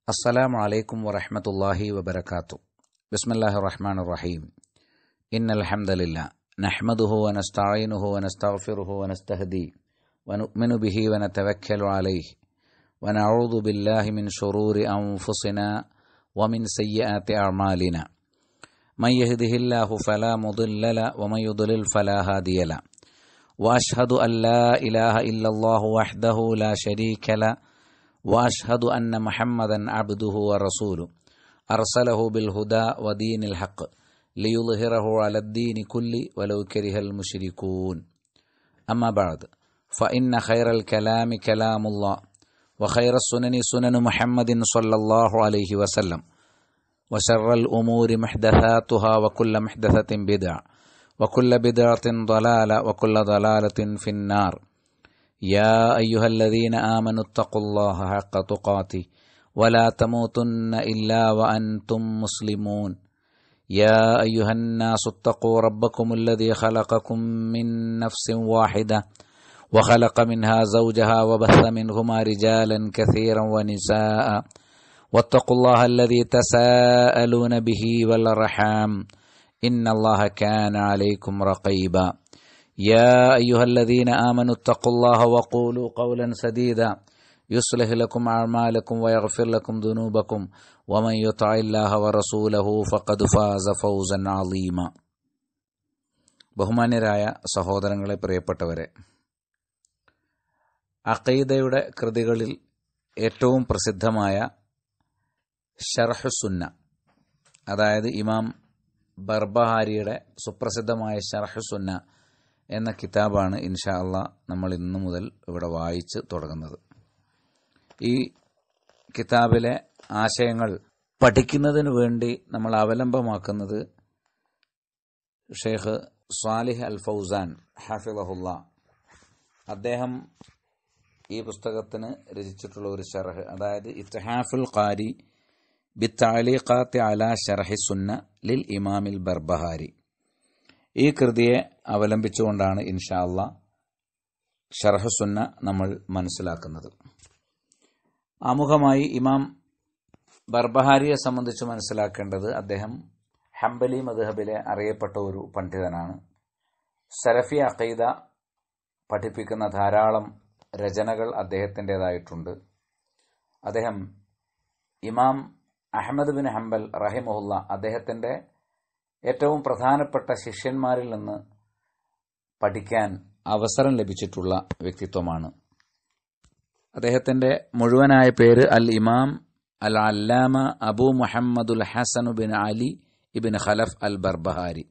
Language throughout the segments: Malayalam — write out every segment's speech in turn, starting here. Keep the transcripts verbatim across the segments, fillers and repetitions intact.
السلام عليكم ورحمة الله وبركاته. بسم الله الرحمن الرحيم. إن الحمد لله نحمده ونستعينه ونستغفره ونستهديه ونؤمن به ونتوكل عليه ونعوذ بالله من شرور أنفسنا ومن سيئات أعمالنا. من يهده الله فلا مضل له ومن يضلل فلا هادي له. وأشهد أن لا إله إلا الله وحده لا شريك له وأشهد أن محمدا عبده ورسوله أرسله بالهدى ودين الحق ليظهره على الدين كله ولو كره المشركون. أما بعد، فإن خير الكلام كلام الله وخير السنن سنن محمد صلى الله عليه وسلم وشر الأمور محدثاتها وكل محدثة بدعة وكل بدعة ضلالة وكل ضلالة في النار. يا أيها الذين آمنوا اتقوا الله حق تقاته ولا تموتن إلا وأنتم مسلمون. يا أيها الناس اتقوا ربكم الذي خلقكم من نفس واحدة وخلق منها زوجها وبث منهما رجالا كثيرا ونساء واتقوا الله الذي تساءلون به والأرحام إن الله كان عليكم رقيبا. يا أيها الذين آمنوا اتقوا الله وقولوا قولا سديدا يصلح لكم أعمالكم ويغفر لكم ذنوبكم ومن يطع الله ورسوله فقد فاز فوزا عظيما. ബഹുമാന്യരായ സഹോദരങ്ങളെ, പ്രിയപ്പെട്ടവരെ, അഖീദയുടെ കൃതികളിൽ ഏറ്റവും പ്രസിദ്ധമായ ശർഹ് സുന്ന, അതായത് ഇമാം ബർബഹാരിയുടെ സുപ്രസിദ്ധമായ ശർഹ് സുന്ന എന്ന കിതാബാണ് ഇൻഷാ അള്ളാഹ് നമ്മൾ ഇന്നു മുതൽ ഇവിടെ വായിച്ച് തുടങ്ങുന്നത്. ഈ കിതാബിലെ ആശയങ്ങൾ പഠിക്കുന്നതിനു വേണ്ടി നമ്മൾ അവലംബമാക്കുന്നത് ഷെയ്ഖ് സ്വാലിഹ് അൽ ഫൗസാൻ ഹഫിളഹുല്ലാ, അദ്ദേഹം ഈ പുസ്തകത്തിന് രചിച്ചിട്ടുള്ള ഒരു ഷർഹ്, അതായത് ഇത്ഹാഫുൽ ഖാരി ബിത്തഅലീഖാത്തി അലാ ശർഹി സുന്ന ലിൽ ഇമാമിൽ ബർബഹാരി, ഈ കൃതിയെ അവലംബിച്ചുകൊണ്ടാണ് ഇൻഷാ അള്ളാഹ് ശർഹ് സുന്ന നമ്മൾ മനസ്സിലാക്കുന്നത്. ആമുഖമായി ഇമാം ബർബഹാരിയെ സംബന്ധിച്ച് മനസ്സിലാക്കേണ്ടത്, അദ്ദേഹം ഹംബലി മദ്ഹബിലെ അറിയപ്പെട്ട ഒരു പണ്ഡിതനാണ്. സലഫി അഖീദ പഠിപ്പിക്കുന്ന ധാരാളം രചനകൾ അദ്ദേഹത്തിൻ്റെതായിട്ടുണ്ട്. അദ്ദേഹം ഇമാം അഹ്മദ് ബിൻ ഹംബൽ റഹിമഹുല്ല, അദ്ദേഹത്തിൻ്റെ ഏറ്റവും പ്രധാനപ്പെട്ട ശിഷ്യന്മാരിൽ നിന്ന് പഠിക്കാൻ അവസരം ലഭിച്ചിട്ടുള്ള വ്യക്തിത്വമാണ്. അദ്ദേഹത്തിൻ്റെ മുഴുവനായ പേര് അൽ ഇമാം അൽ അല്ലാമ അബൂ മുഹമ്മദുൽ Hasan bin Ali ibn Khalaf Al Barbahari.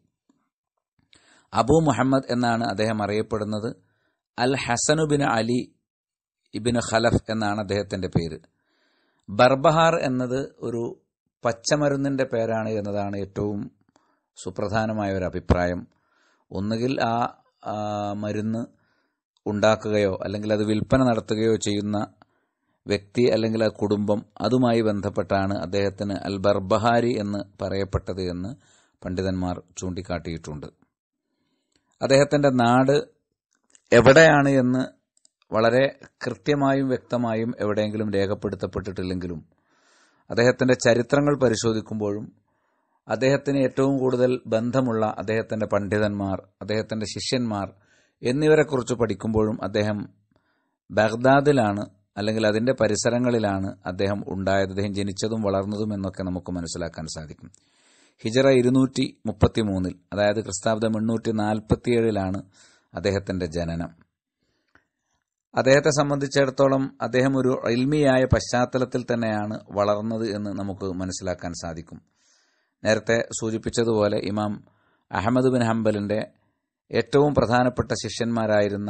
Abu Muhammad എന്നാണ് അദ്ദേഹം അറിയപ്പെടുന്നത്. Al Hasan bin Ali ibn Khalaf എന്നാണ് അദ്ദേഹത്തിൻ്റെ പേര്. ബർബഹാർ എന്നത് ഒരു പച്ചമരുന്നിൻ്റെ പേരാണ് എന്നതാണ് ഏറ്റവും സുപ്രധാനമായ ഒരു അഭിപ്രായം. ഒന്നുകിൽ ആ മരുന്ന് ഉണ്ടാക്കുകയോ അല്ലെങ്കിൽ അത് വിൽപ്പന നടത്തുകയോ ചെയ്യുന്ന വ്യക്തി അല്ലെങ്കിൽ ആ കുടുംബം, അതുമായി ബന്ധപ്പെട്ടാണ് അദ്ദേഹത്തിന് അൽ ബർബഹാരി എന്ന് പറയപ്പെട്ടത് എന്ന് പണ്ഡിതന്മാർ ചൂണ്ടിക്കാട്ടിയിട്ടുണ്ട്. അദ്ദേഹത്തിൻ്റെ നാട് എവിടെയാണ് എന്ന് വളരെ കൃത്യമായും വ്യക്തമായും എവിടെയെങ്കിലും രേഖപ്പെടുത്തപ്പെട്ടിട്ടില്ലെങ്കിലും അദ്ദേഹത്തിൻ്റെ ചരിത്രങ്ങൾ പരിശോധിക്കുമ്പോഴും അദ്ദേഹത്തിന് ഏറ്റവും കൂടുതൽ ബന്ധമുള്ള അദ്ദേഹത്തിൻ്റെ പണ്ഡിതന്മാർ, അദ്ദേഹത്തിൻ്റെ ശിഷ്യന്മാർ എന്നിവരെക്കുറിച്ച് പഠിക്കുമ്പോഴും അദ്ദേഹം ബഗ്ദാദിലാണ് അല്ലെങ്കിൽ അതിൻ്റെ പരിസരങ്ങളിലാണ് അദ്ദേഹം ഉണ്ടായത്, അദ്ദേഹം ജനിച്ചതും വളർന്നതും എന്നൊക്കെ നമുക്ക് മനസ്സിലാക്കാൻ സാധിക്കും. ഹിജറ ഇരുന്നൂറ്റി മുപ്പത്തി മൂന്നിൽ അതായത് ക്രിസ്താബ്ദം എണ്ണൂറ്റി നാൽപ്പത്തിയേഴിലാണ് അദ്ദേഹത്തിൻ്റെ ജനനം. അദ്ദേഹത്തെ സംബന്ധിച്ചിടത്തോളം അദ്ദേഹം ഒരു ഇൽമിയായ പശ്ചാത്തലത്തിൽ തന്നെയാണ് വളർന്നത് എന്ന് നമുക്ക് മനസ്സിലാക്കാൻ സാധിക്കും. നേരത്തെ സൂചിപ്പിച്ചതുപോലെ ഇമാം അഹ്മദ് ബിൻ ഹംബലിൻ്റെ ഏറ്റവും പ്രധാനപ്പെട്ട ശിഷ്യന്മാരായിരുന്ന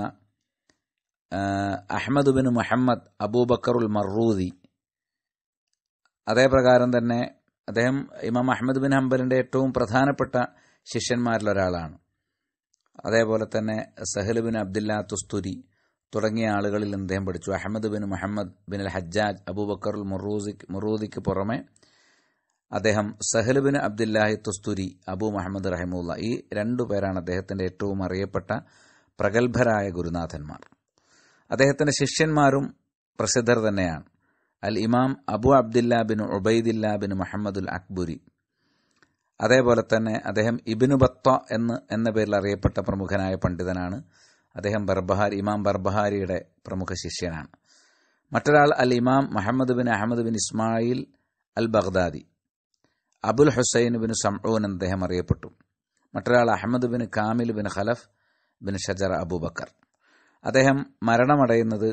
അഹ്മദ് ബിൻ മുഹമ്മദ് അബൂബക്കറുൽ മർറൂദി, അതേപ്രകാരം തന്നെ അദ്ദേഹം ഇമാം അഹ്മദ് ബിൻ ഹംബലിൻ്റെ ഏറ്റവും പ്രധാനപ്പെട്ട ശിഷ്യന്മാരിലൊരാളാണ്. അതേപോലെ തന്നെ സഹൽ ബിൻ അബ്ദുല്ലാ തുസ്തുരി തുടങ്ങിയ ആളുകളിൽ അദ്ദേഹം പഠിച്ചു. Ahmad bin Muhammad bin Al Hajjaj അബൂബക്കറുൽ മുറൂസിക് മുറൂദിക്ക് പുറമെ അദ്ദേഹം Sahl bin Abdullahi Tustari, Abu Muhammad റഹിമുല്ല, ഈ രണ്ടു പേരാണ് അദ്ദേഹത്തിൻ്റെ ഏറ്റവും അറിയപ്പെട്ട പ്രഗത്ഭരായ ഗുരുനാഥന്മാർ. അദ്ദേഹത്തിൻ്റെ ശിഷ്യന്മാരും പ്രസിദ്ധർ തന്നെയാണ്. അൽ ഇമാം അബൂഅബ്ദുല്ലാ ബിൻ ഉബൈദില്ല ബിൻ മുഹമ്മദുൽ അക്ബുരി. അതേപോലെ തന്നെ അദ്ദേഹം ഇബ്നു ബത്ത എന്ന് എന്ന പേരിൽ അറിയപ്പെട്ട പ്രമുഖനായ പണ്ഡിതനാണ്. അദ്ദേഹം ബർബഹാരി ഇമാം ബർബഹാരിയുടെ പ്രമുഖ ശിഷ്യനാണ്. മറ്റൊരാൾ Al Imam Muhammad bin Ahmad bin Ismail Al Baghdadi, Abul Husain bin Samoon എന്ന് അദ്ദേഹം അറിയപ്പെട്ടു. മറ്റൊരാൾ Ahmad bin Kamil bin Khalaf bin Shajar Abu Bakr. അദ്ദേഹം മരണമടയുന്നത്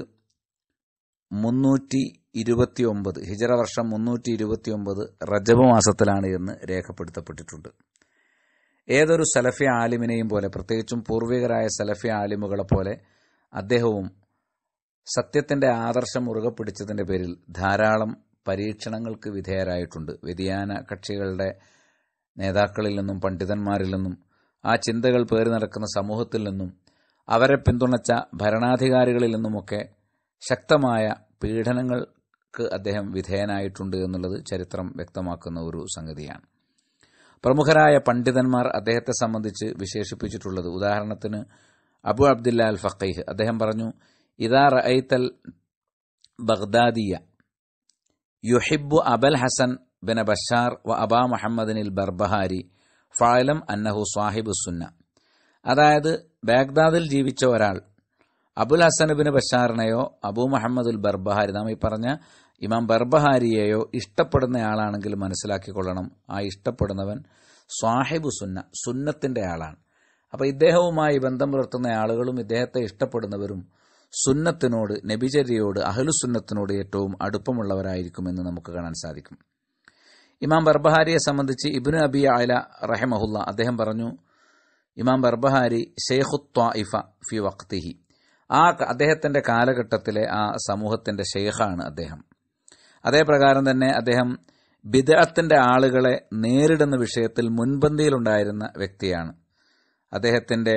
മുന്നൂറ്റി ഇരുപത്തി ഒമ്പത് ഹിജറ വർഷം മുന്നൂറ്റി ഇരുപത്തി ഒമ്പത് റജബ് മാസത്തിലാണ് എന്ന് രേഖപ്പെടുത്തപ്പെട്ടിട്ടുണ്ട്. ഏതൊരു സലഫി ആലിമിനെയും പോലെ, പ്രത്യേകിച്ചും പൂർവികരായ സലഫി ആലിമുകളെ പോലെ അദ്ദേഹവും സത്യത്തിന്റെ ആദർശം മുറുകെ പിടിച്ചതിന്റെ പേരിൽ ധാരാളം പരീക്ഷണങ്ങൾക്ക് വിധേയരായിട്ടുണ്ട്. വ്യതിയാന കക്ഷികളുടെ നേതാക്കളിൽ നിന്നും പണ്ഡിതന്മാരിൽ നിന്നും ആ ചിന്തകൾ പേറി നടക്കുന്ന സമൂഹത്തിൽ നിന്നും അവരെ പിന്തുണച്ച ഭരണാധികാരികളിൽ നിന്നുമൊക്കെ ശക്തമായ പീഡനങ്ങൾക്ക് അദ്ദേഹം വിധേയനായിട്ടുണ്ട് എന്നുള്ളത് ചരിത്രം വ്യക്തമാക്കുന്ന ഒരു സംഗതിയാണ്. പ്രമുഖരായ പണ്ഡിതന്മാർ അദ്ദേഹത്തെ സംബന്ധിച്ച് വിശേഷിപ്പിച്ചിട്ടുള്ളത്, ഉദാഹരണത്തിന് അബൂഅബ്ദുല്ലാ അൽ ഫഖീഹ്, അദ്ദേഹം പറഞ്ഞു, ഇദാ റഅയ്തൽ ബഗ്ദാദിയ യുഹിബ്ബു അബൽ ഹസൻ ബിൻ ബഷാർ വഅബാ മുഹമ്മദിൻ البربهاري ഫാഇലം അന്നഹു صاحب السنة. അതായത് ബാഗ്ദാദിൽ ജീവിച്ച ഒരാൾ അബുൽ ഹസൻ ബിൻ ബഷാറിനെയോ അബൂ മുഹമ്മദ് അൽ ബർബഹാരി, നാം ഈ പറഞ്ഞ ഇമാം ബർബഹാരിയെയോ ഇഷ്ടപ്പെടുന്നയാളാണെങ്കിൽ മനസ്സിലാക്കിക്കൊള്ളണം, ആ ഇഷ്ടപ്പെടുന്നവൻ സ്വാഹിബു സുന്ന, സുന്നത്തിന്റെ ആളാണ്. അപ്പൊ ഇദ്ദേഹവുമായി ബന്ധം പുലർത്തുന്ന ആളുകളും ഇദ്ദേഹത്തെ ഇഷ്ടപ്പെടുന്നവരും സുന്നത്തിനോട്, നബിചര്യയോട്, അഹ്ലുസുന്നത്തിനോട് ഏറ്റവും അടുപ്പമുള്ളവരായിരിക്കുമെന്ന് നമുക്ക് കാണാൻ സാധിക്കും. ഇമാം ബർബഹാരിയെ സംബന്ധിച്ച് ഇബ്നു അബി അഅല റഹിമഹുല്ല അദ്ദേഹം പറഞ്ഞു, ഇമാം ബർബഹാരി ശൈഖു ത്വായിഫ ഫി വഖ്തിഹി, ആ അദ്ദേഹത്തിന്റെ കാലഘട്ടത്തിലെ ആ സമൂഹത്തിന്റെ ശൈഖാണ് അദ്ദേഹം. അതേപ്രകാരം തന്നെ അദ്ദേഹം ബിദ്അത്തിന്റെ ആളുകളെ നേരിടുന്ന വിഷയത്തിൽ മുൻപന്തിയിലുണ്ടായിരുന്ന വ്യക്തിയാണ്. അദ്ദേഹത്തിന്റെ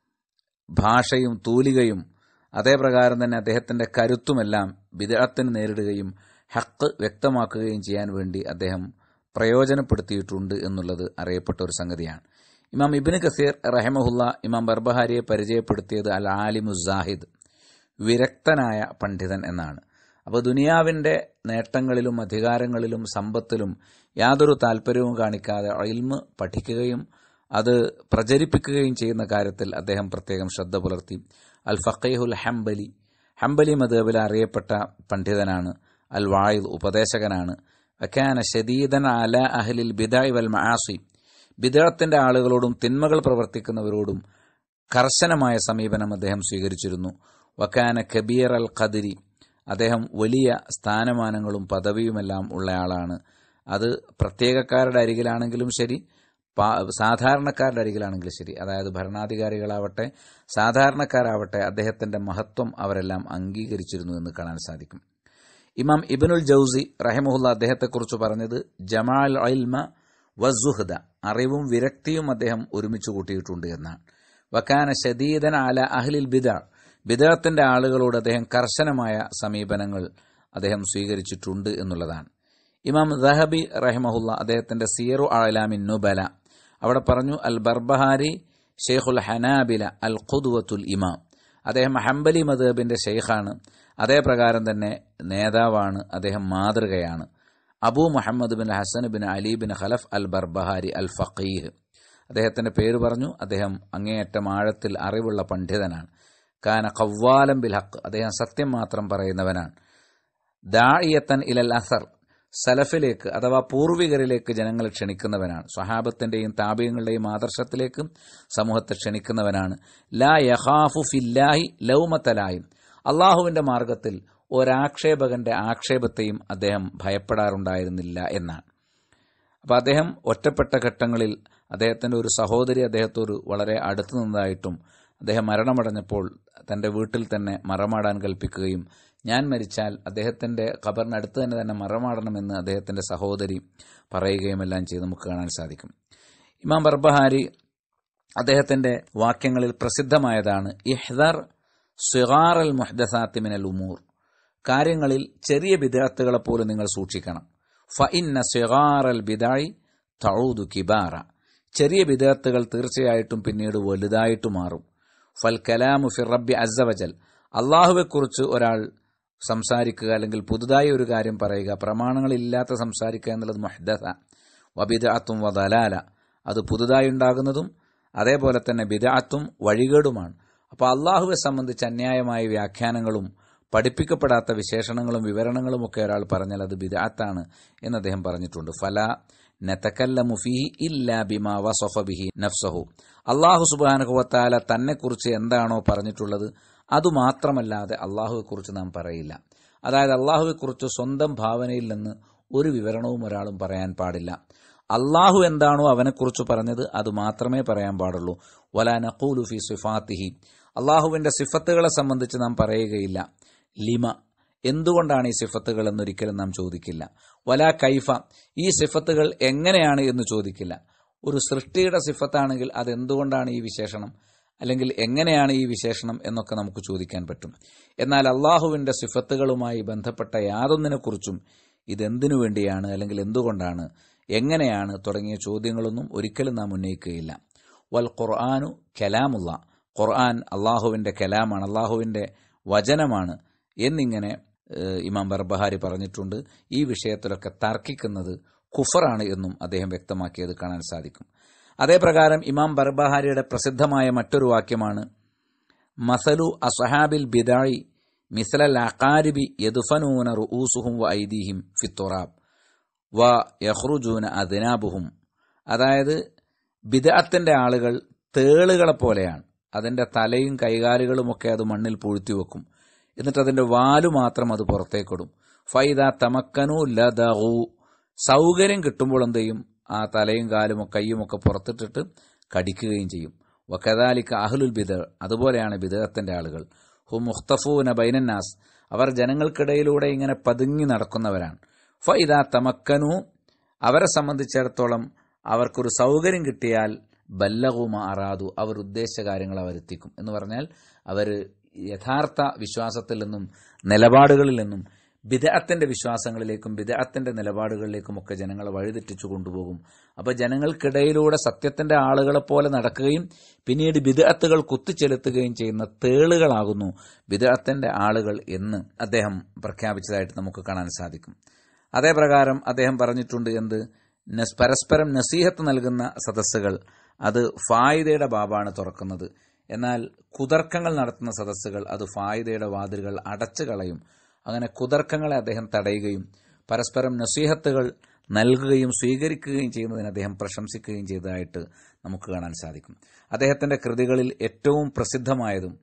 ഭാഷയും തൂലികയും അതേപ്രകാരം തന്നെ അദ്ദേഹത്തിന്റെ കരുത്തുമെല്ലാം ബിദ്അത്തിന് നേരിടുകയും ഹഖ് വ്യക്തമാക്കുകയും ചെയ്യാൻ വേണ്ടി അദ്ദേഹം പ്രയോജനപ്പെടുത്തിയിട്ടുണ്ട് എന്നുള്ളത് അറിയപ്പെട്ട ഒരു സംഗതിയാണ്. ഇമാം ഇബ്നു കസീർ റഹിമഹുല്ല ഇമാം ബർബഹാരിയെ പരിചയപ്പെടുത്തിയത് അൽ ആലിമു സാഹിദ്, വിരക്തനായ പണ്ഡിതൻ എന്നാണ്. അപ്പോൾ ദുനിയാവിന്റെ നേട്ടങ്ങളിലും അധികാരങ്ങളിലും സമ്പത്തിലും യാതൊരു താല്പര്യവും കാണിക്കാതെ ഇൽമ് പഠിക്കുകയും അത് പ്രചരിപ്പിക്കുകയും ചെയ്യുന്ന കാര്യത്തിൽ അദ്ദേഹം പ്രത്യേകം ശ്രദ്ധ പുലർത്തി. അൽ ഫഖീഹുൽ ഹംബലി, ഹംബലി മദ്ഹബിൽ അറിയപ്പെട്ട പണ്ഡിതനാണ്. അൽ വായിദ്, ഉപദേശകനാണ്. വകാന ശദീദൻ അലാ അഹ്ലിൽ ബിദഅ വൽ മആസി, ബിദ്അത്തിന്റെ ആളുകളോടും തിന്മകൾ പ്രവർത്തിക്കുന്നവരോടും കർശനമായ സമീപനം അദ്ദേഹം സ്വീകരിച്ചിരുന്നു. വകാന കബീർ അൽ ഖദ്രി, അദ്ദേഹം വലിയ സ്ഥാനമാനങ്ങളും പദവിയുമെല്ലാം ഉള്ളയാളാണ്. അത് പ്രത്യേകക്കാരുടെ അരികിലാണെങ്കിലും ശരി, സാധാരണക്കാരുടെ അരികിലാണെങ്കിലും ശരി, അതായത് ഭരണാധികാരികളാവട്ടെ സാധാരണക്കാരാവട്ടെ അദ്ദേഹത്തിന്റെ മഹത്വം അവരെല്ലാം അംഗീകരിച്ചിരുന്നു എന്ന് കാണാൻ സാധിക്കും. ഇമാം ഇബ്നുൽ ജൗസി റഹിമഹുല്ല അദ്ദേഹത്തെക്കുറിച്ച് പറഞ്ഞത് ജമാഅൽ ഇൽമ വസുഹ്ദ, അറിവും വിരക്തിയും അദ്ദേഹം ഒരുമിച്ച് കൂട്ടിയിട്ടുണ്ട് എന്നാണ്. വകാന ശദീദൻ അല അഹ്ലിൽ ബിദ്അ, ബിദ്അത്തിന്റെ ആളുകളോട് അദ്ദേഹം കർശനമായ സമീപനങ്ങൾ അദ്ദേഹം സ്വീകരിച്ചിട്ടുണ്ട് എന്നുള്ളതാണ്. ഇമാം ദഹബി റഹിമഹുല്ല അദ്ദേഹത്തിന്റെ സിയറു അഅ്ലാമിൻ നുബല അവിടെ പറഞ്ഞു, അൽ ബർബഹാരി ഷെയ്ഖുൽ ഹനാബില അൽ ഖുദ്വത്തുൽ ഇമാം, അദ്ദേഹം ഹംബലി മദ്ഹബിന്റെ ഷെയ്ഖാണ്. അതേപ്രകാരം തന്നെ നേതാവാണ്, അദ്ദേഹം മാതൃകയാണ്. Abu Muhammad bin Hasan bin Ali bin Khalaf Al Barbahari Al ഫഖീഹ്, അദ്ദേഹത്തിന്റെ പേര് പറഞ്ഞു. അദ്ദേഹം അങ്ങേയറ്റം ആഴത്തിൽ അറിവുള്ള പണ്ഡിതനാണ്. കാന ഖവാലം ബിൽഹഖ്, അദ്ദേഹം സത്യം മാത്രം പറയുന്നവനാണ്. ദാഇയത്തൻ ഇലൽ അഥർ, സലഫിലേക്ക് അഥവാ പൂർവികരിലേക്ക് ജനങ്ങളെ ക്ഷണിക്കുന്നവനാണ്. സ്വഹാബത്തിന്റെയും താബിഈങ്ങളുടെയും ആദർശത്തിലേക്ക് സമൂഹത്തെ ക്ഷണിക്കുന്നവനാണ്. ലാ യഖാഫു ഫില്ലാഹി ലൗമത ലائم, അള്ളാഹുവിന്റെ മാർഗത്തിൽ ഒരാക്ഷേപകന്റെ ആക്ഷേപത്തെയും അദ്ദേഹം ഭയപ്പെടാറുണ്ടായിരുന്നില്ല എന്നാണ്. അപ്പോൾ അദ്ദേഹം ഒറ്റപ്പെട്ട ഘട്ടങ്ങളിൽ അദ്ദേഹത്തിന്റെ ഒരു സഹോദരി അദ്ദേഹത്തോട് വളരെ അടുത്തു നിന്നതായിട്ടും അദ്ദേഹം മരണമടഞ്ഞപ്പോൾ തന്റെ വീട്ടിൽ തന്നെ മറമാടാൻ കൽപ്പിക്കുകയും ഞാൻ മരിച്ചാൽ അദ്ദേഹത്തിന്റെ ഖബറിനടുത്ത് തന്നെ തന്നെ മറമാടണമെന്ന് അദ്ദേഹത്തിന്റെ സഹോദരി പറയുകയുമെല്ലാം ചെയ്ത് നമുക്ക് കാണാൻ സാധിക്കും. ഇമാം ബർബഹാരി അദ്ദേഹത്തിന്റെ വാക്യങ്ങളിൽ പ്രസിദ്ധമായതാണ് ഇഹ്ദർ സിഗാർ അൽ മുഹ്ദസാത്തി മിനൽ ഉമൂർ, കാര്യങ്ങളിൽ ചെറിയ ബിദ്അത്തുകളെ പോലും നിങ്ങൾ സൂക്ഷിക്കണം. ഫഇന്ന സിഗാർ അൽ ബിദഅി തഊദു കിബാറ, ചെറിയ ബിദ്അത്തുകൾ തീർച്ചയായിട്ടും പിന്നീട് വലുതായിട്ട് മാറും. ഫൽ കലാമു ഫി റബ്ബി അസ്സ വജൽ, അള്ളാഹുവെക്കുറിച്ച് ഒരാൾ സംസാരിക്കുക, അല്ലെങ്കിൽ പുതുതായി ഒരു കാര്യം പറയുക, പ്രമാണങ്ങളില്ലാത്ത സംസാരിക്കുക എന്നുള്ളത് മുഹ്ദസ. വബിദ്അത്തും വദലാല, അത് പുതുതായി ഉണ്ടാകുന്നതും അതേപോലെ തന്നെ ബിദ്അത്തും വഴികേടുമാണ്. അപ്പോൾ അള്ളാഹുവെ സംബന്ധിച്ച് അന്യായമായ വ്യാഖ്യാനങ്ങളും പഠിപ്പിക്കപ്പെടാത്ത വിശേഷണങ്ങളും വിവരണങ്ങളും ഒക്കെ ഒരാൾ പറഞ്ഞാൽ അത് ബിദ്അത്താണ് എന്ന് അദ്ദേഹം പറഞ്ഞിട്ടുണ്ട്. ഫലാ നതകല്ലമു ഫീഹി ഇല്ലാ ബിമാ വസഫ ബിഹി നഫ്സഹു. അള്ളാഹു സുബ്ഹാനഹു വതആല തന്നെക്കുറിച്ച് എന്താണോ പറഞ്ഞിട്ടുള്ളത് അതുമാത്രമല്ലാതെ അള്ളാഹുവെക്കുറിച്ച് നാം പറയില്ല. അതായത് അള്ളാഹുവെക്കുറിച്ച് സ്വന്തം ഭാവനയിൽ നിന്ന് ഒരു വിവരണവും ഒരാളും പറയാൻ പാടില്ല. അള്ളാഹു എന്താണോ അവനെക്കുറിച്ച് പറഞ്ഞത് അത് മാത്രമേ പറയാൻ പാടുള്ളൂ. വലാ നഖൂലു ഫീ സിഫാത്തിഹി, അള്ളാഹുവിന്റെ സിഫത്തുകളെ സംബന്ധിച്ച് നാം പറയുകയില്ല. ലിമ, എന്തുകൊണ്ടാണ് ഈ സിഫത്തുകൾ എന്നൊരിക്കലും നാം ചോദിക്കില്ല. വലാ കൈഫ, ഈ സിഫത്തുകൾ എങ്ങനെയാണ് എന്ന് ചോദിക്കില്ല. ഒരു സൃഷ്ടിയുടെ സിഫത്താണെങ്കിൽ അതെന്തുകൊണ്ടാണ് ഈ വിശേഷണം, അല്ലെങ്കിൽ എങ്ങനെയാണ് ഈ വിശേഷണം എന്നൊക്കെ നമുക്ക് ചോദിക്കാൻ പറ്റും. എന്നാൽ അള്ളാഹുവിന്റെ സിഫത്തുകളുമായി ബന്ധപ്പെട്ട യാതൊന്നിനെക്കുറിച്ചും ഇതെന്തിനു വേണ്ടിയാണ്, അല്ലെങ്കിൽ എന്തുകൊണ്ടാണ്, എങ്ങനെയാണ് തുടങ്ങിയ ചോദ്യങ്ങളൊന്നും ഒരിക്കലും നാം ഉന്നയിക്കുകയില്ല. വൽ ഖുർആനു കലാമുള്ള, ഖുർആൻ അള്ളാഹുവിന്റെ കലാമാണ്, അള്ളാഹുവിന്റെ വചനമാണ് എന്നിങ്ങനെ ഇമാം ബർബഹാരി പറഞ്ഞിട്ടുണ്ട്. ഈ വിഷയത്തിലൊക്കെ തർക്കിക്കുന്നത് കുഫറാണ് എന്നും അദ്ദേഹം വ്യക്തമാക്കിയത് കാണാൻ സാധിക്കും. അതേപ്രകാരം ഇമാം ബർബഹാരിയുടെ പ്രസിദ്ധമായ മറ്റൊരു വാക്യമാണ് മസലു അസ്ഹാബിൽ ബിദാഇ മിസ്ലൽ അഖാരിബി യദ്ഫനൂന റുഊസുഹും വ ഐദീഹിം ഫിത്തുറാബ് വ യഖ്റുജൂന അദ്നാബുഹും. അതായത് ബിദ്അത്തിന്റെ ആളുകൾ തേളുകളെ പോലെയാണ്. അതിന്റെ തലയും കൈകാലുകളുമൊക്കെ അത് മണ്ണിൽ പൂഴ്ത്തിവെക്കും, എന്നിട്ട് അതിന്റെ വാലു മാത്രം അത് പുറത്തേക്കിടും. ഫൈദ തമക്കനു ലദഗു, സൗകര്യം കിട്ടുമ്പോൾ എന്ത് ചെയ്യും, ആ തലയും കാലും കയ്യുമൊക്കെ പുറത്തിട്ടിട്ട് കടിക്കുകയും ചെയ്യും. വകദാലിക അഹ്ലുൽ ബിദ്അ, അതുപോലെയാണ് ബിദ്അത്തിന്റെ ആളുകൾ. ഹും മുഖ്തഫൂന ബൈനന്നാസ്, അവർ ജനങ്ങൾക്കിടയിലൂടെ ഇങ്ങനെ പതുങ്ങി നടക്കുന്നവരാണ്. ഫൈദ തമക്കനു, അവരെ സംബന്ധിച്ചിടത്തോളം അവർക്കൊരു സൗകര്യം കിട്ടിയാൽ ബല്ലഗുമ അറാദു, അവർ ഉദ്ദേശിച്ച കാര്യങ്ങൾ അവരെത്തിക്കും. എന്ന് പറഞ്ഞാൽ അവർ യഥാർത്ഥ വിശ്വാസത്തിൽ നിന്നും നിലപാടുകളിൽ നിന്നും ബിദ്അത്തിന്റെ വിശ്വാസങ്ങളിലേക്കും ബിദ്അത്തിന്റെ നിലപാടുകളിലേക്കും ഒക്കെ ജനങ്ങളെ വഴിതെറ്റിച്ചു കൊണ്ടുപോകും. അപ്പൊ ജനങ്ങൾക്കിടയിലൂടെ സത്യത്തിന്റെ ആളുകളെ പോലെ നടക്കുകയും പിന്നീട് ബിദ്അത്തുകൾ കുത്തിച്ചെലുത്തുകയും ചെയ്യുന്ന തേളുകളാകുന്നു ബിദ്അത്തിന്റെ ആളുകൾ എന്ന് അദ്ദേഹം പ്രഖ്യാപിച്ചതായിട്ട് നമുക്ക് കാണാൻ സാധിക്കും. അതേപ്രകാരം അദ്ദേഹം പറഞ്ഞിട്ടുണ്ട് എന്ത്, പരസ്പരം നസീഹത്ത് നൽകുന്ന സദസ്സുകൾ അത് ഫായിദയുടെ ബാബാണ് തുറക്കുന്നത്. എന്നാൽ കുതർക്കങ്ങൾ നടത്തുന്ന സദസ്സുകൾ അത് ഫായിദയുടെ വാതിലുകൾ അടച്ചു കളയും. അങ്ങനെ കുതർക്കങ്ങളെ അദ്ദേഹം തടയുകയും പരസ്പരം നസീഹത്തുകൾ നൽകുകയും സ്വീകരിക്കുകയും ചെയ്യുന്നതിന് അദ്ദേഹം പ്രശംസിക്കുകയും ചെയ്തതായിട്ട് നമുക്ക് കാണാൻ സാധിക്കും. അദ്ദേഹത്തിന്റെ കൃതികളിൽ ഏറ്റവും പ്രസിദ്ധമായതും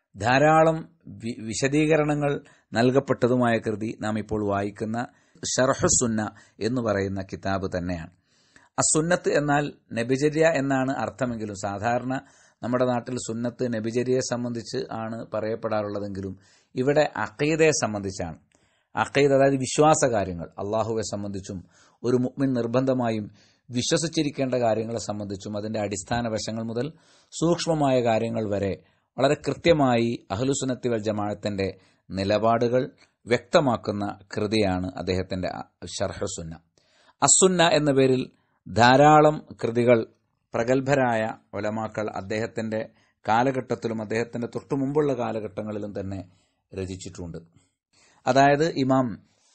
ധാരാളം വിശദീകരണങ്ങൾ നൽകപ്പെട്ടതുമായ കൃതി നാം ഇപ്പോൾ വായിക്കുന്ന ഷർഹു സുന്ന എന്ന് പറയുന്ന കിതാബ് തന്നെയാണ്. അസുന്നത്ത് എന്നാൽ നബിചര്യ എന്നാണ് അർത്ഥമെങ്കിലും സാധാരണ നമ്മുടെ നാട്ടിൽ സുന്നത്ത് നബിചര്യയെ സംബന്ധിച്ച് ആണ് പറയപ്പെടാറുള്ളതെങ്കിലും ഇവിടെ അഖീദയെ സംബന്ധിച്ചാണ്. അഖീദ അതായത് വിശ്വാസ കാര്യങ്ങൾ, അള്ളാഹുവെ സംബന്ധിച്ചും ഒരു മുഅ്മിൻ നിർബന്ധമായും വിശ്വസിച്ചിരിക്കേണ്ട കാര്യങ്ങളെ സംബന്ധിച്ചും അതിന്റെ അടിസ്ഥാന വശങ്ങൾ മുതൽ സൂക്ഷ്മമായ കാര്യങ്ങൾ വരെ വളരെ കൃത്യമായി അഹ്ലുസുന്നത്തി വൽ ജമാഅത്തിന്റെ നിലപാടുകൾ വ്യക്തമാക്കുന്ന കൃതിയാണ് അദ്ദേഹത്തിന്റെ ശർഹു സുന്ന. അസുന്ന എന്ന പേരിൽ ധാരാളം കൃതികൾ പ്രഗത്ഭരായ ഉലമാക്കൾ അദ്ദേഹത്തിന്റെ കാലഘട്ടത്തിലും അദ്ദേഹത്തിന്റെ തൊട്ടു മുമ്പുള്ള കാലഘട്ടങ്ങളിലും തന്നെ രചിച്ചിട്ടുണ്ട്. അതായത് ഇമാം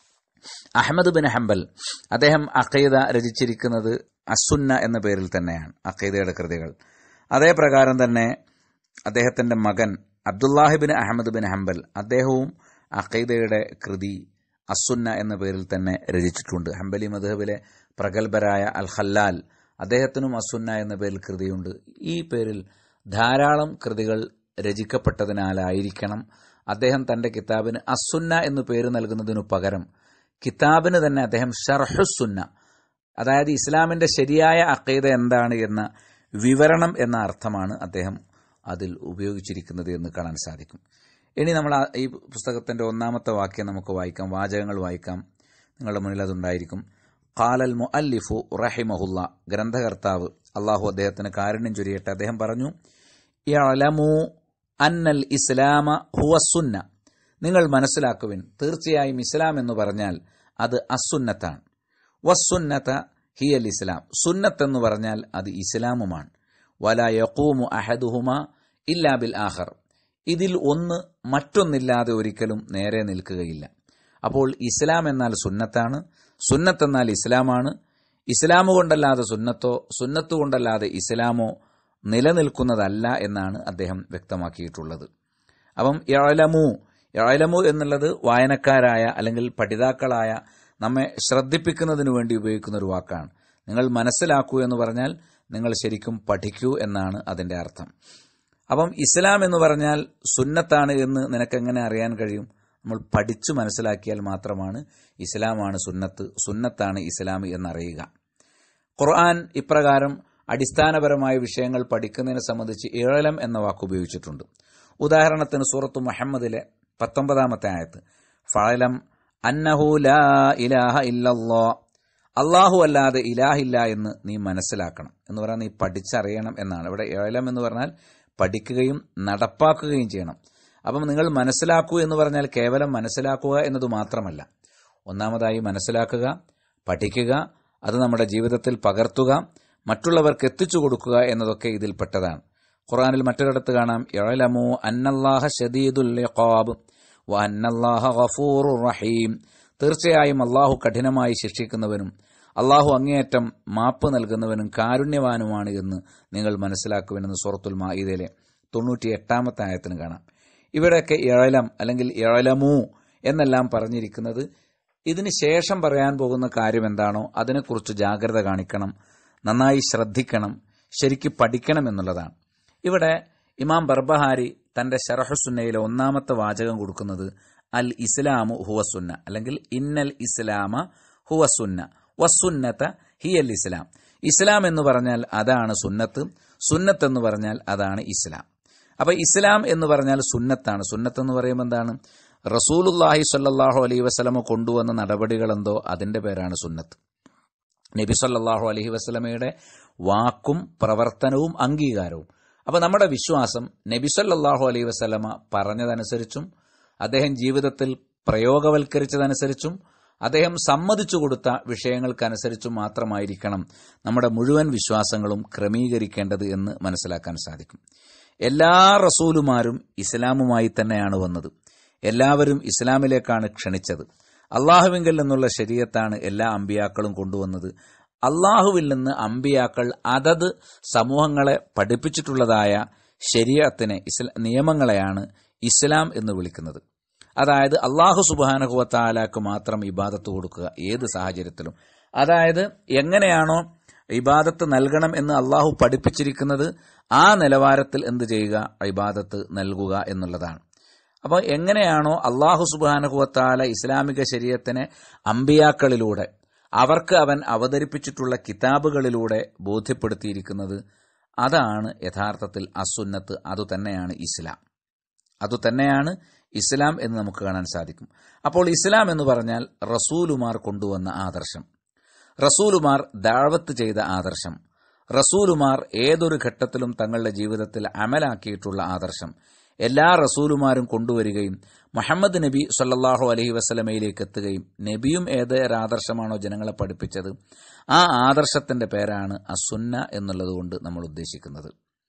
അഹ്മദ് ബിൻ ഹംബൽ അദ്ദേഹം അഖീദ രചിച്ചിരിക്കുന്നത് അസുന്ന എന്ന പേരിൽ തന്നെയാണ്, അഖീദയുടെ കൃതികൾ. അതേ പ്രകാരം തന്നെ അദ്ദേഹത്തിന്റെ മകൻ അബ്ദുല്ലാഹിബിൻ അഹമ്മദ് ബിൻ ഹംബൽ അദ്ദേഹവും അഖീദയുടെ കൃതി അസുന്ന എന്ന പേരിൽ തന്നെ രചിച്ചിട്ടുണ്ട്. ഹംബലി മദ്ഹബിലെ പ്രഗത്ഭരായ അൽ ഖല്ലാൽ അദ്ദേഹത്തിനും അസുന്ന എന്ന പേരിൽ കൃതിയുണ്ട്. ഈ പേരിൽ ധാരാളം കൃതികൾ രചിക്കപ്പെട്ടതിനാലായിരിക്കണം അദ്ദേഹം തന്റെ കിതാബിന് അസുന്ന എന്ന് പേര് നൽകുന്നതിനു പകരം കിതാബിന് തന്നെ അദ്ദേഹം ഷർഹു സുന്ന, അതായത് ഇസ്ലാമിന്റെ ശരിയായ അഖീദ എന്താണ് എന്ന വിവരണം എന്ന അർത്ഥമാണ് അദ്ദേഹം അതിൽ ഉപയോഗിച്ചിരിക്കുന്നത് എന്ന് കാണാൻ സാധിക്കും. ഇനി നമ്മൾ ഈ പുസ്തകത്തിന്റെ ഒന്നാമത്തെ വാക്യം നമുക്ക് വായിക്കാം, വാചകങ്ങൾ വായിക്കാം. നിങ്ങളുടെ മുന്നിൽ അതുണ്ടായിരിക്കും. ഖാലൽ മുഅല്ലിഫു റഹിമഹുല്ല, ഗ്രന്ഥകർത്താവ് അള്ളാഹു അദ്ദേഹത്തിന് കാരുണ്യം ചൊരിയട്ടെ, അദ്ദേഹം പറഞ്ഞു, യഅലമു അന്നൽ ഇസ്ലാമ ഹുവ സുന്ന, നിങ്ങൾ മനസ്സിലാക്കുവിൻ, തീർച്ചയായും ഇസ്ലാം എന്ന് പറഞ്ഞാൽ അത് അസുന്നത്താണ്. വസുന്നത ഹിയൽ ഇസ്ലാം, സുന്നത്ത് എന്ന് പറഞ്ഞാൽ അത് ഇസ്ലാമുമാണ്. വലാ യഖൂമു അഹദുഹുമ ഇല്ലാ ബിൽ ആഖർ, ഇതിൽ ഒന്ന് മറ്റൊന്നില്ലാതെ ഒരിക്കലും നേരെ നിൽക്കുകയില്ല. അപ്പോൾ ഇസ്ലാം എന്നാൽ സുന്നത്താണ്, സുന്നത്ത് എന്നാൽ ഇസ്ലാമാണ്. ഇസ്ലാം കൊണ്ടല്ലാതെ സുന്നത്തോ സുന്നത്ത് കൊണ്ടല്ലാതെ ഇസ്ലാമോ നിലനിൽക്കുന്നതല്ല എന്നാണ് അദ്ദേഹം വ്യക്തമാക്കിയിട്ടുള്ളത്. അപ്പം ഇഅ്ലമു ഇഅ്ലമു എന്നുള്ളത് വായനക്കാരായ അല്ലെങ്കിൽ പഠിതാക്കളായ നമ്മെ ശ്രദ്ധിപ്പിക്കുന്നതിന് വേണ്ടി ഉപയോഗിക്കുന്ന ഒരു വാക്കാണ്. നിങ്ങൾ മനസ്സിലാക്കൂ എന്ന് പറഞ്ഞാൽ നിങ്ങൾ ശരിക്കും പഠിക്കൂ എന്നാണ് അതിന്റെ അർത്ഥം. അപ്പം ഇസ്ലാം എന്ന് പറഞ്ഞാൽ സുന്നത്താണ് എന്ന് നിനക്കെങ്ങനെ അറിയാൻ കഴിയും? നമ്മൾ പഠിച്ചു മനസ്സിലാക്കിയാൽ മാത്രമാണ് ഇസ്ലാമാണ് സുന്നത്ത്, സുന്നത്താണ് ഇസ്ലാം എന്നറിയുക. ഖുർആൻ ഇപ്രകാരം അടിസ്ഥാനപരമായ വിഷയങ്ങൾ പഠിക്കുന്നതിനെ സംബന്ധിച്ച് ഇഅ്ലം എന്ന വാക്ക് ഉപയോഗിച്ചിട്ടുണ്ട്. ഉദാഹരണത്തിന് സൂറത്തു മുഹമ്മദിലെ പത്തൊമ്പതാമത്തെ ആയത്ത്, ഫഅലം അന്നഹു ലാ ഇലാഹ ഇല്ലല്ലാഹ്, അല്ലാഹു അല്ലാതെ ഇലാഹില്ല എന്ന് നീ മനസ്സിലാക്കണം എന്ന് പറഞ്ഞാൽ നീ പഠിച്ചറിയണം എന്നാണ്. ഇവിടെ ഇഅ്ലം എന്ന് പറഞ്ഞാൽ പഠിക്കുകയും നടപ്പാക്കുകയും ചെയ്യണം. അപ്പം നിങ്ങൾ മനസ്സിലാക്കൂ എന്ന് പറഞ്ഞാൽ കേവലം മനസ്സിലാക്കുക എന്നത് മാത്രമല്ല. ഒന്നാമതായി മനസ്സിലാക്കുക, പഠിക്കുക, അത് നമ്മുടെ ജീവിതത്തിൽ പകർത്തുക, മറ്റുള്ളവർക്ക് എത്തിച്ചു കൊടുക്കുക എന്നതൊക്കെ ഇതിൽപ്പെട്ടതാണ്. ഖുർആനിൽ മറ്റൊരിടത്ത് കാണാം, ഇഅ്ലമു അന്നല്ലാഹ ശദീദുൽ ഇഖാബ് വ അന്നല്ലാഹ ഗഫൂറുർ റഹീം, തീർച്ചയായും അല്ലാഹു കഠിനമായി ശിക്ഷിക്കുന്നവനും അല്ലാഹു അങ്ങേയറ്റം മാപ്പ് നൽകുന്നവനും കാരുണ്യവാനുമാണ് എന്ന് നിങ്ങൾ മനസ്സിലാക്കുവെന്ന് സൂറത്തുൽ മാഇദയിലെ തൊണ്ണൂറ്റി എട്ടാമത്തെ ആയത്തിന് കാണാം. ഇവിടെയൊക്കെ ഇഅ്ലം അല്ലെങ്കിൽ ഇഅ്ലമു എന്നെല്ലാം പറഞ്ഞിരിക്കുന്നത് ഇതിന് ശേഷം പറയാൻ പോകുന്ന കാര്യം എന്താണോ അതിനെക്കുറിച്ച് ജാഗ്രത കാണിക്കണം, നന്നായി ശ്രദ്ധിക്കണം, ശരിക്ക് പഠിക്കണം എന്നുള്ളതാണ്. ഇവിടെ ഇമാം ബർബഹാരി തന്റെ ശറഹുസുന്നയിലെ ഒന്നാമത്തെ വാചകം കൊടുക്കുന്നത് അൽ ഇസ്ലാമു ഹുവസുന്ന, അല്ലെങ്കിൽ ഇന്നൽ ഇസ്ലാമ ഹുവസുന്ന വസുന്നത ഹിയൽ ഇസ്ലാം. ഇസ്ലാം എന്ന് പറഞ്ഞാൽ അതാണ് സുന്നത്ത്, സുന്നത്ത് എന്ന് പറഞ്ഞാൽ അതാണ് ഇസ്ലാം. അപ്പൊ ഇസ്ലാം എന്ന് പറഞ്ഞാൽ സുന്നത്താണ്. സുന്നത്ത് എന്ന് പറയുമ്പോൾ എന്താണ്? റസൂലുള്ളാഹി സ്വല്ലല്ലാഹു അലൈഹി വസല്ലമ കൊണ്ടുവന്ന നടപടികൾ എന്തോ അതിന്റെ പേരാണ് സുന്നത്ത്. നബി സ്വല്ലല്ലാഹു അലൈഹി വസല്ലമയുടെ വാക്കും പ്രവർത്തനവും അംഗീകാരവും. അപ്പൊ നമ്മുടെ വിശ്വാസം നബി സ്വല്ലല്ലാഹു അലൈഹി വസല്ലമ പറഞ്ഞതനുസരിച്ചും അദ്ദേഹം ജീവിതത്തിൽ പ്രയോഗവൽക്കരിച്ചതനുസരിച്ചും അദ്ദേഹം സമ്മതിച്ചു കൊടുത്ത വിഷയങ്ങൾക്കനുസരിച്ചും മാത്രമായിരിക്കണം നമ്മുടെ മുഴുവൻ വിശ്വാസങ്ങളും ക്രമീകരിക്കേണ്ടത് എന്ന് മനസ്സിലാക്കാൻ സാധിക്കും. എല്ലാ റസൂലുമാരും ഇസ്ലാമുമായി തന്നെയാണ് വന്നത്. എല്ലാവരും ഇസ്ലാമിലേക്കാണ് ക്ഷണിച്ചത്. അള്ളാഹുവിങ്കിൽ നിന്നുള്ള ശരീഅത്താണ് എല്ലാ അമ്പിയാക്കളും കൊണ്ടുവന്നത്. അള്ളാഹുവിൽ നിന്ന് അമ്പിയാക്കൾ അതത് സമൂഹങ്ങളെ പഠിപ്പിച്ചിട്ടുള്ളതായ ശരീഅത്തിനെ, നിയമങ്ങളെയാണ് ഇസ്ലാം എന്ന് വിളിക്കുന്നത്. അതായത് അള്ളാഹു സുബ്ഹാനഹു വ തആലക്ക് മാത്രം ഇബാദത്ത് കൊടുക്കുക ഏത് സാഹചര്യത്തിലും. അതായത് എങ്ങനെയാണോ ഇബാദത്ത് നൽകണം എന്ന് അള്ളാഹു പഠിപ്പിച്ചിരിക്കുന്നത് ആ നിലവാരത്തിൽ എന്ത് ചെയ്യുക? ഇബാദത്ത് നൽകുക എന്നുള്ളതാണ്. അപ്പോൾ എങ്ങനെയാണോ അള്ളാഹു സുബ്ഹാനഹു വ തആല ഇസ്ലാമിക ശരീഅത്തിനെ അമ്പിയാക്കളിലൂടെ അവർക്ക് അവൻ അവതരിപ്പിച്ചിട്ടുള്ള കിതാബുകളിലൂടെ ബോധ്യപ്പെടുത്തിയിരിക്കുന്നത്, അതാണ് യഥാർത്ഥത്തിൽ അസുന്നത്ത്. അതുതന്നെയാണ് ഇസ്ലാം. അതുതന്നെയാണ് ഇസ്ലാം എന്ന് നമുക്ക് കാണാൻ സാധിക്കും. അപ്പോൾ ഇസ്ലാം എന്ന് പറഞ്ഞാൽ റസൂലുമാർ കൊണ്ടുവന്ന ആദർശം, റസൂലുമാർ ദഅവത്ത് ചെയ്ത ആദർശം, റസൂലുമാർ ഏതൊരു ഘട്ടത്തിലും തങ്ങളുടെ ജീവിതത്തിൽ അമലാക്കിയിട്ടുള്ള ആദർശം എല്ലാ റസൂലുമാരും കൊണ്ടുവരികയും മുഹമ്മദ് നബി സല്ലല്ലാഹു അലൈഹി വസല്ലമയിലേക്ക് എത്തുകയും നബിയും ഏതൊരു ആദർശമാണോ ജനങ്ങളെ പഠിപ്പിച്ചത് ആ ആദർശത്തിന്റെ പേരാണ് അസുന്ന എന്നുള്ളതുകൊണ്ട് നമ്മൾ ഉദ്ദേശിക്കുന്നത്.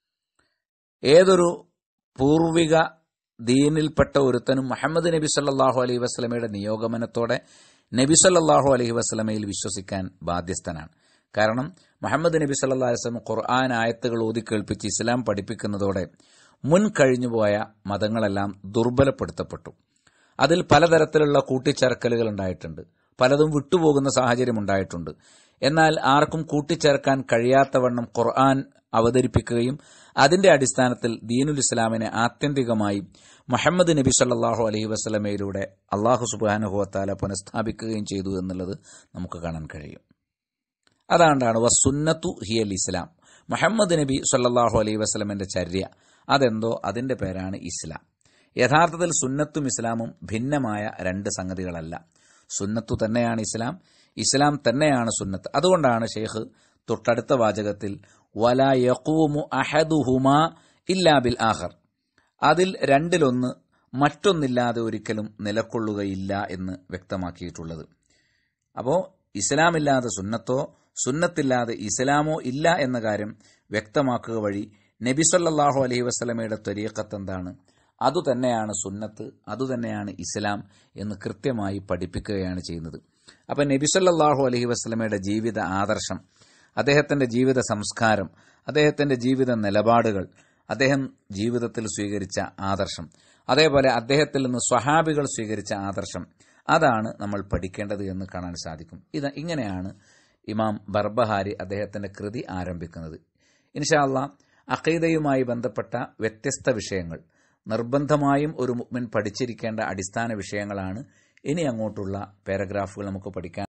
ഏതൊരു പൂർവിക ദീനിൽപ്പെട്ട ഒരുത്തനും മുഹമ്മദ് നബി സല്ലല്ലാഹു അലൈഹി വസല്ലമയുടെ നിയോഗമനത്തോടെ നബി സല്ലല്ലാഹു അലൈഹി വസല്ലമയിൽ വിശ്വസിക്കാൻ ബാധ്യസ്ഥനാണ്. കാരണം മുഹമ്മദ് നബി സല്ലല്ലാഹു അലൈഹി വസല്ലം ഖുർആൻ ആയത്തുകൾ ഓതിക്കേൾപ്പിച്ച് ഇസ്ലാം പഠിപ്പിക്കുന്നതോടെ മുൻ കഴിഞ്ഞുപോയ മതങ്ങളെല്ലാം ദുർബലപ്പെടുത്തപ്പെട്ടു. അതിൽ പലതരത്തിലുള്ള കൂട്ടിച്ചേർക്കലുകൾ ഉണ്ടായിട്ടുണ്ട്, പലതും വിട്ടുപോകുന്ന സാഹചര്യം ഉണ്ടായിട്ടുണ്ട്. എന്നാൽ ആർക്കും കൂട്ടിച്ചേർക്കാൻ കഴിയാത്തവണ്ണം ഖുർആൻ അവതരിപ്പിക്കുകയും അതിന്റെ അടിസ്ഥാനത്തിൽ ദീനുൽ ഇസ്ലാമിനെ ആത്യന്തികമായി മുഹമ്മദ് നബി സല്ലല്ലാഹു അലൈഹി വസല്ലമയിലൂടെ അല്ലാഹു സുബ്ഹാനഹു വ തആല പുനഃസ്ഥാപിക്കുകയും ചെയ്തു എന്നുള്ളത് നമുക്ക് കാണാൻ കഴിയും. അതാണ്ടാണ് വസുന്നത്തു ഹിയൽ ഇസ്ലാം. മുഹമ്മദ് നബി സല്ലല്ലാഹു അലൈഹി വസല്ലമയുടെ ചര്യ അതെന്തോ അതിന്റെ പേരാണ് ഇസ്ലാം. യഥാർത്ഥത്തിൽ സുന്നത്തും ഇസ്ലാമും ഭിന്നമായ രണ്ട് സംഗതികളല്ല. സുന്നത്തു തന്നെയാണ് ഇസ്ലാം, ഇസ്ലാം തന്നെയാണ് സുന്നത്ത്. അതുകൊണ്ടാണ് ഷെയ്ഖ് തൊട്ടടുത്ത വാചകത്തിൽ വലാ യഖൂമു അഹദുഹുമാ ഇല്ലാ ബിൽ ആഖർ, അതിൽ രണ്ടിലൊന്ന് മറ്റൊന്നില്ലാതെ ഒരിക്കലും നിലകൊള്ളുകയില്ല എന്ന് വ്യക്തമാക്കിയിട്ടുള്ളത്. അപ്പോൾ ഇസ്ലാമില്ലാതെ സുന്നത്തോ സുന്നത്തില്ലാതെ ഇസ്ലാമോ ഇല്ല എന്ന കാര്യം വ്യക്തമാക്കുക വഴി നബി സല്ലല്ലാഹു അലൈഹി വസല്ലമയുടെ ത്വരീഖത്ത് എന്താണ്, അതുതന്നെയാണ് സുന്നത്ത്, അതുതന്നെയാണ് ഇസ്ലാം എന്ന് കൃത്യമായി പഠിപ്പിക്കുകയാണ് ചെയ്യുന്നത്. അപ്പം നബി സല്ലല്ലാഹു അലൈഹി വസല്ലമയുടെ ജീവിത ആദർശം, അദ്ദേഹത്തിന്റെ ജീവിത സംസ്കാരം, അദ്ദേഹത്തിന്റെ ജീവിത നിലപാടുകൾ, അദ്ദേഹം ജീവിതത്തിൽ സ്വീകരിച്ച ആദർശം, അതേപോലെ അദ്ദേഹത്തിൽ നിന്ന് സ്വഹാബികൾ സ്വീകരിച്ച ആദർശം, അതാണ് നമ്മൾ പഠിക്കേണ്ടത് എന്ന് കാണാൻ സാധിക്കും. ഇത് ഇങ്ങനെയാണ് ഇമാം ബർബഹാരി അദ്ദേഹത്തിന്റെ കൃതി ആരംഭിക്കുന്നത്. ഇൻഷാ അല്ലാഹ് അഖീദയുമായി ബന്ധപ്പെട്ട വ്യത്യസ്ത വിഷയങ്ങൾ, നിർബന്ധമായും ഒരു മുഅ്മിൻ പഠിച്ചിരിക്കേണ്ട അടിസ്ഥാന വിഷയങ്ങളാണ് ഇനി അങ്ങോട്ടുള്ള പാരഗ്രാഫുകൾ നമുക്ക് പഠിക്കാൻ